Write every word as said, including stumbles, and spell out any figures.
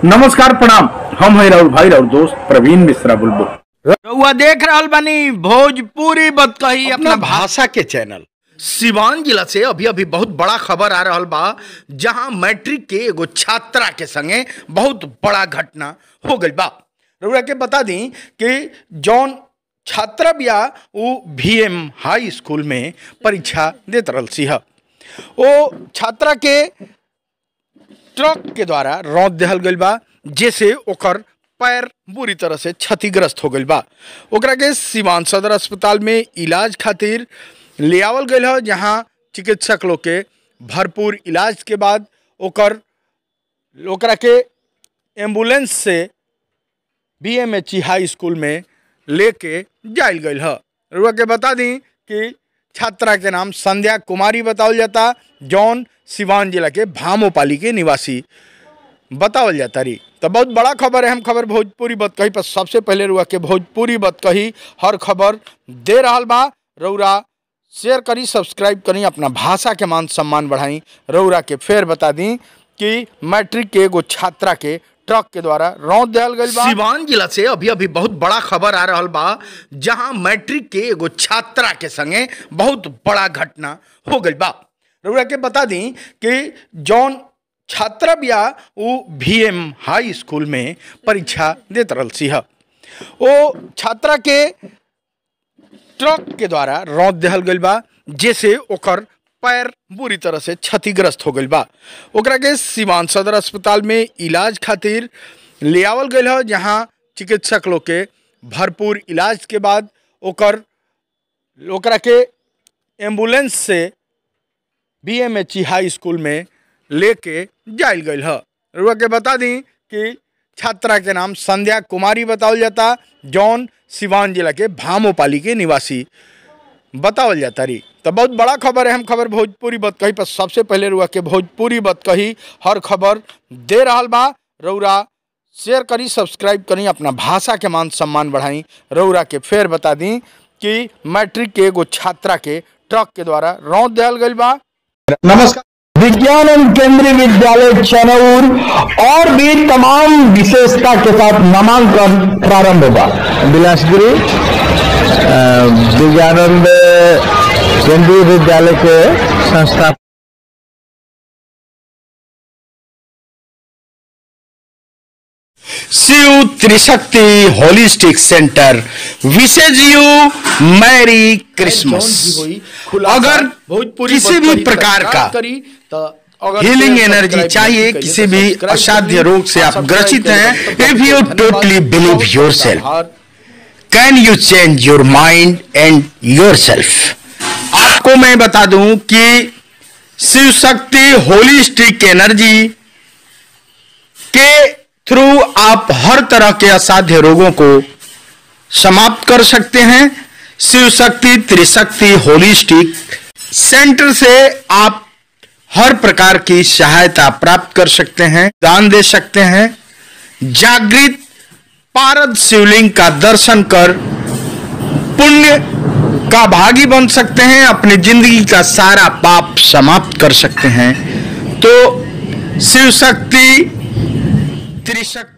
नमस्कार प्रणाम। हम है राहुल भाई राहुल दोस्त प्रवीण मिश्रा बुलबुल। रउआ देख रहल बानी भोजपुरी बतकही अपना भाषा के चैनल। सिवान जिला से अभी अभी बहुत बड़ा खबर आ रहल बा, जहां मैट्रिक के एगो छात्रा के संगे बहुत बड़ा घटना हो गई बा। रउआ के बता दी कि जौन छात्रा बिया वो भी एम हाई स्कूल में परीक्षा देत रहल सी है। वो छात्रा के ट्रक के द्वारा रौंद देहल गई बा, जैसे ओकर पैर बुरी तरह से क्षतिग्रस्त हो गई बा। ओकरा के सिवान सदर अस्पताल में इलाज खातिर ले आवल गई है, जहां चिकित्सक लोग के भरपूर इलाज के बाद ओकर ओकरा के एम्बुलेंस से B M H high school में लेके जायल गई है। रुआ के बता दी कि छात्रा के नाम संध्या कुमारी बतावल जाता, जौन सिवान जिला के भामोपाली के निवासी बतावल जाता रही। तो बहुत बड़ा खबर है। हम खबर भोजपुरी बतकही पर सबसे पहले रुआ के भोजपुरी बतकही हर खबर दे रहा बा। रउरा शेयर करी, सब्सक्राइब करी, अपना भाषा के मान सम्मान बढ़ाई। रउरा के फेर बता दी कि मैट्रिक के एगो छात्रा के ट्रक के द्वारा रौंद देहल गई बा। सिवान जिला से अभी अभी बहुत बड़ा खबर आ रहल बा, जहां मैट्रिक के एगो छात्रा के संगे बहुत बड़ा घटना हो गई बा। रउरा के बता दी कि जौन छात्रा बिया वो भी एम हाई स्कूल में परीक्षा देत रहल सी है। वो छात्रा के ट्रक के द्वारा रौंद देहल गई बा, जैसे ओकर पैर बुरी तरह से क्षतिग्रस्त हो गई बा। ओकरा के सिवान सदर अस्पताल में इलाज खातिर ले आवल गई है, जहां चिकित्सक लोग के भरपूर इलाज के बाद ओकर ओकरा के एम्बुलेंस से B M H high school में लेके जायल गई है। रुआ के बता दी कि छात्रा के नाम संध्या कुमारी बतावल जाता, जौन सिवान जिला के भामोपाली के निवासी बतावल जाता रही। तो बहुत बड़ा खबर है। हम खबर भोजपुरी बतकही पर सबसे पहले रुआ के भोजपुरी बतकही हर खबर दे रहा बा। रउरा शेयर करी, सब्सक्राइब करी, अपना भाषा के मान सम्मान बढ़ाई। रउरा के फेर बता दी कि मैट्रिक के एगो छात्रा के ट्रक के द्वारा रौंद देहल गई बा। नमस्कार। विज्ञान एवं केंद्रीय विद्यालय चनौर और भी तमाम विशेषता के साथ नामांकन प्रारंभ होगा। बिलासपुरी विज्ञानंद केंद्रीय विद्यालय के संस्था Shiv Trishakti holistic centre wishes you merry Christmas. अगर किसी भी प्रकार का हीलिंग एनर्जी चाहिए, किसी भी असाध्य रोग से आप ग्रसित हैं, if you totally believe yourself, can you change your mind and yourself. आपको मैं बता दूं कि शिव शक्ति होलिस्टिक एनर्जी के थ्रू आप हर तरह के असाध्य रोगों को समाप्त कर सकते हैं। शिव शक्ति त्रिशक्ति होलिस्टिक सेंटर से आप हर प्रकार की सहायता प्राप्त कर सकते हैं, दान दे सकते हैं, जागृत पारद शिवलिंग का दर्शन कर पुण्य का भागी बन सकते हैं, अपनी जिंदगी का सारा पाप समाप्त कर सकते हैं। तो शिव शक्ति त्रिशक्ति